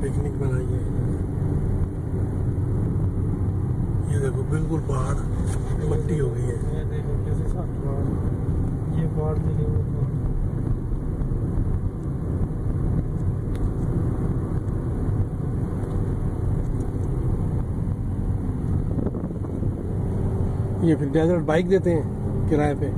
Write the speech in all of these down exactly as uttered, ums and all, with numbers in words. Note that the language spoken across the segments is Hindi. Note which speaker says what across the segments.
Speaker 1: पिकनिक बनाएंगे। ये देखो बिल्कुल पहाड़ मट्टी हो गई है।
Speaker 2: ये देखो कैसे साफ पहाड़, ये पहाड़ देखो
Speaker 1: ये फिर डेजर्ट बाइक देते हैं किराए पे।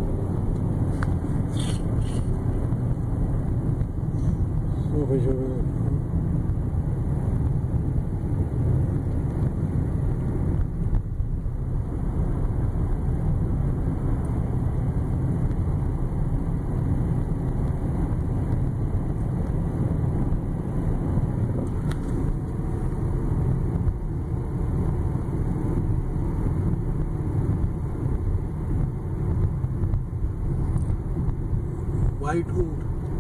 Speaker 1: वाइट ऊंट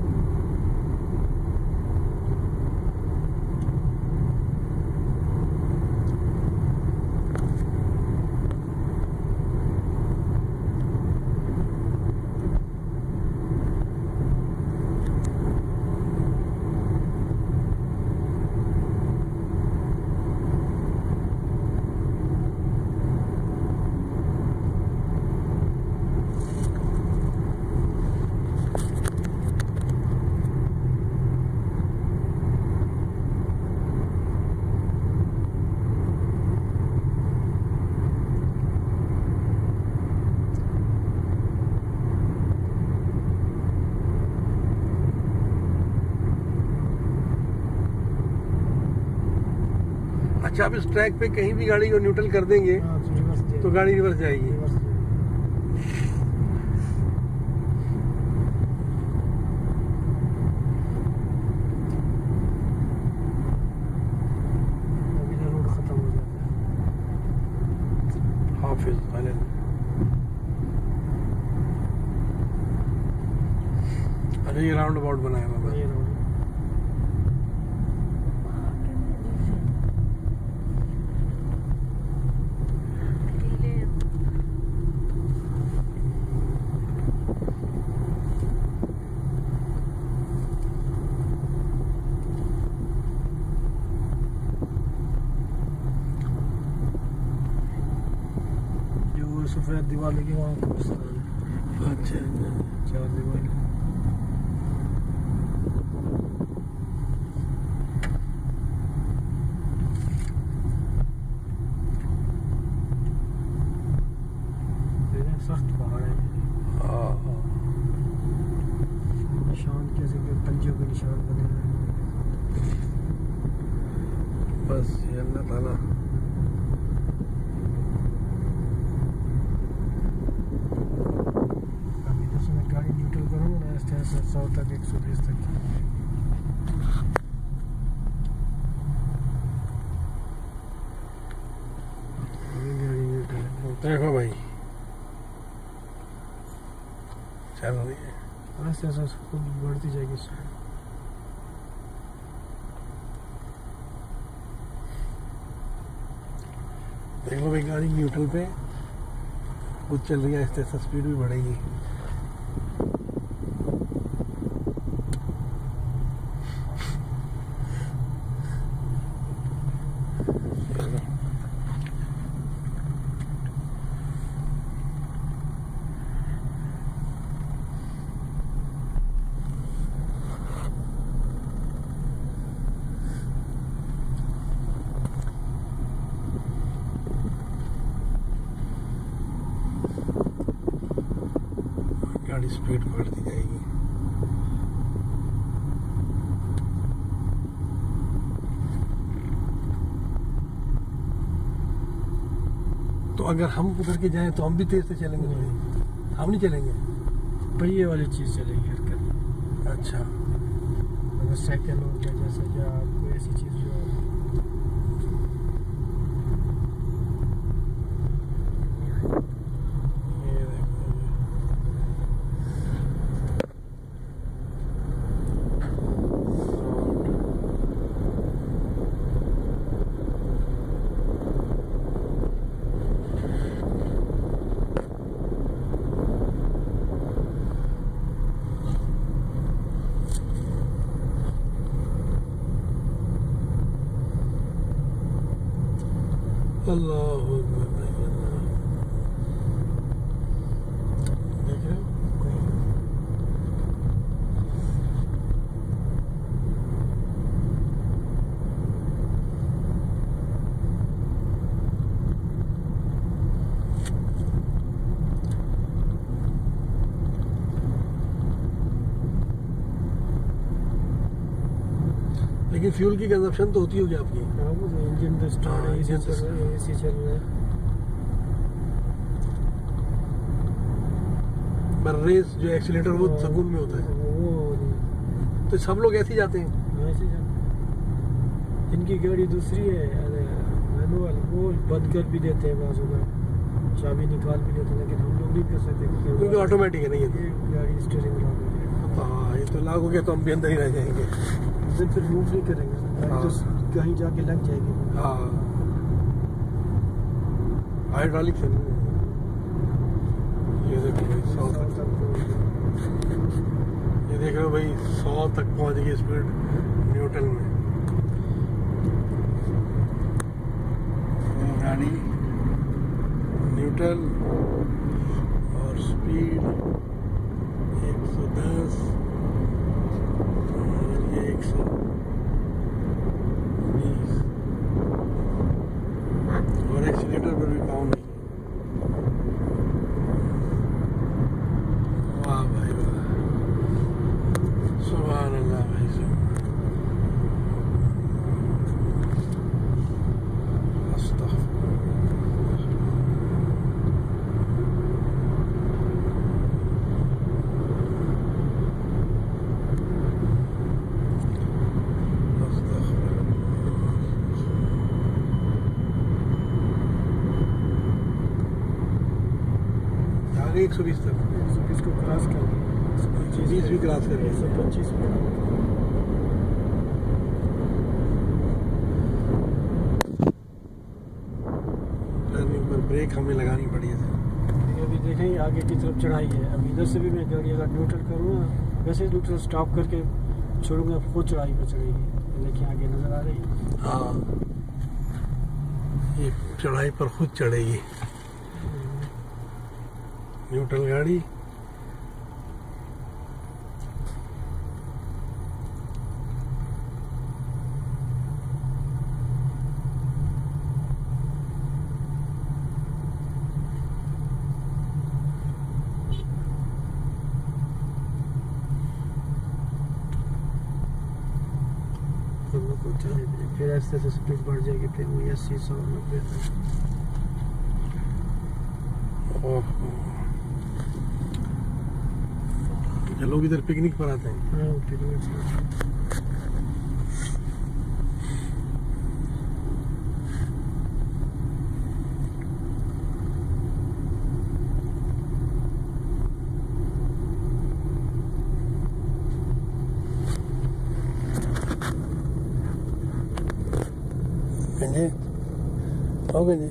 Speaker 1: अच्छा, आप इस ट्रैक पे कहीं भी गाड़ी को न्यूट्रल कर देंगे तो गाड़ी रिवर्स जाएगी। हाफिज आइलैंड अरे ये राउंड अबाउट बनाया हुआ है।
Speaker 2: सफेद दीवार लगी वहाँ कब्रिस्तान है।
Speaker 1: अच्छा
Speaker 2: चार दीवार सख्त पहाड़ है। निशान कैसे पंजों के निशान बने हुए हैं।
Speaker 1: बस ये अल्लाह ताला
Speaker 2: सौ तक एक सौ बीस तक
Speaker 1: देखो भाई चल रही है
Speaker 2: ऐसे ऐसे खुद बढ़ती जाएगी।
Speaker 1: देखो भाई गाड़ी न्यूट्रल पे खुद चल रही है, इससे स्पीड भी बढ़ेगी। गाड़ी स्पीड पकड़ती जाएगी। तो अगर हम उधर के जाएं तो हम भी तेज से चलेंगे? नहीं, हम नहीं चलेंगे,
Speaker 2: पहिए वाली चीज चलेगी हरकत।
Speaker 1: अच्छा,
Speaker 2: अगर साइकिल हो गया जैसा या कोई ऐसी चीज जो
Speaker 1: अल्लाह देख रहे हो? लेकिन फ्यूल की कंजप्शन तो होती होगी आपकी।
Speaker 2: इंजन तो स्टार्ट है, एसी चल रहा है, एसी चल रहा है।
Speaker 1: पर रेस जो एक्सीलेटर वो सगुन में होता है,
Speaker 2: वो
Speaker 1: तो सब लोग ऐसे ही जाते हैं।
Speaker 2: ऐसे चल। इनकी गाड़ी दूसरी है, मैनुअल, वो बंद कर भी देते हैं बाजू का, चाबी निकाल भी देते हैं, लेकिन हम लोग नहीं कर सकते
Speaker 1: क्योंकि ऑटोमेटिक है। नहीं है
Speaker 2: गाड़ी स्टीयरिंग लॉक हो गया।
Speaker 1: हाँ, ये तो लागू गया तो हम भी अंदर ही रह जाएंगे।
Speaker 2: फिर फिर मूव नहीं करेंगे, गाड़ी तो कहीं जाके लग जाएगी।
Speaker 1: हाँ, हाइड्रोलिक से ये देखो भाई सौ तक, ये देख रहे हो भाई सौ तक पहुंच गई स्पीड न्यूटन में गाड़ी। न्यूटन और स्पीड एक सौ दस और ये एक सौ बीस और एक्सीलेटर पर भी काम नहीं। वाह भाई वाह, सुभान अल्लाह भाई सुभान। एक सौ बीस तक,
Speaker 2: एक सौ बीस को क्रॉस कर गई,
Speaker 1: बीस भी क्रॉस कर
Speaker 2: एक सौ पच्चीस में।
Speaker 1: टर्निंग पर ब्रेक हमें लगानी पड़ी है।
Speaker 2: अभी देखें आगे की तरफ चढ़ाई है। अब इधर से भी मैं गाड़ी अगर न्यूट्रल करूँगा, वैसे न्यूट्रल स्टॉप करके छोड़ूंगा, खुद चढ़ाई पर चढ़ेगी। देखिए आगे नजर आ रही है।
Speaker 1: हाँ, ये चढ़ाई पर खुद चढ़ेगी न्यूट्रल गाड़ी।
Speaker 2: फिर ऐसे ऐसे स्पीड बढ़ जाएगी, फिर वो अस्सी सौ नब्बे तक।
Speaker 1: लोग इधर पिकनिक पर आते हैं।
Speaker 2: हाँ, पिकनिक
Speaker 1: गंजे आओ गंजे।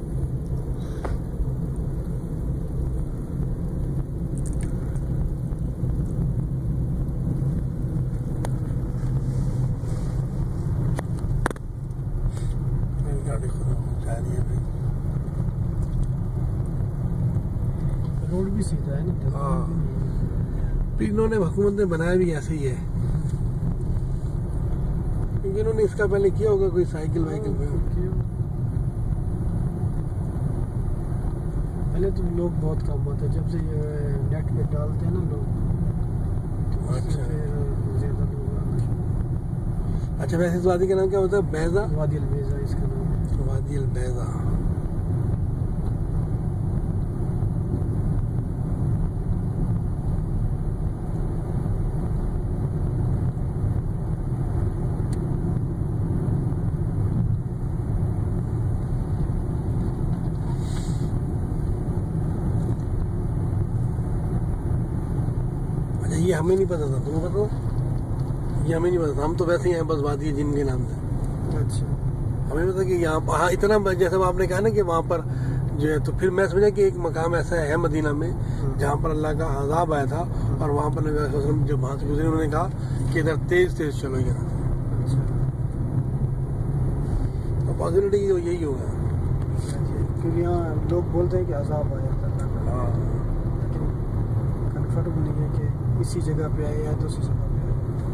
Speaker 1: गाड़ी खुद पहुंचा रही है भाई।
Speaker 2: रोड भी सीधा है ना।
Speaker 1: हाँ, इन्होंने हुकूमत ने बनाया भी ऐसे ही है, क्योंकि इन्होंने इसका पहले किया होगा कोई साइकिल वाइकिल में।
Speaker 2: पहले तो लोग बहुत कम आते, जब से ये नेट पे डालते हैं ना लोग, तो
Speaker 1: अच्छा,
Speaker 2: फिर ज्यादा लोग आना शुरू।
Speaker 1: अच्छा, वैसे इस वादी का नाम क्या होता है? बैजा,
Speaker 2: वादी अल बैजा इसका नाम है।
Speaker 1: वादी अल बैजा। ये हमें नहीं पता था, तुम्हें पता था? ये हमें नहीं पता था, हम तो वैसे ही हैं बस वादी जिन के नाम से।
Speaker 2: अच्छा,
Speaker 1: हमें पता कि यहाँ, हाँ, इतना जैसे आपने कहा ना कि वहाँ पर जो है, तो फिर मैं समझा कि एक मकाम ऐसा है मदीना में जहाँ पर अल्लाह का अजाब आया था, और वहाँ पर नबी सल्लल्लाहु अलैहि वसल्लम जब वहाँ से गुजरे उन्होंने कहा कि इधर तेज तेज चलो यहाँ।
Speaker 2: अच्छा,
Speaker 1: तो पॉसिबिलिटी यही होगा।
Speaker 2: क्योंकि यहाँ लोग बोलते हैं कि अजाब आया था,
Speaker 1: हाँ
Speaker 2: लेकिन कन्फर्म नहीं है कि इसी जगह पे आए या दूसरी जगह पे आए।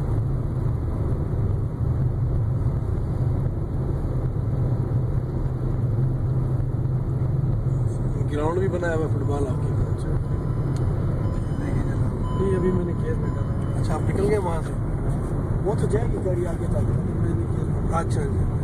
Speaker 1: ग्राउंड भी बनाया हुआ फुटबॉल आपके।
Speaker 2: नहीं अभी मैंने केस में डाला।
Speaker 1: अच्छा आप निकल गए वहाँ से?
Speaker 2: वो तो जाएगी गाड़ी आगे तक, मैंने केस में।
Speaker 1: अच्छा जी।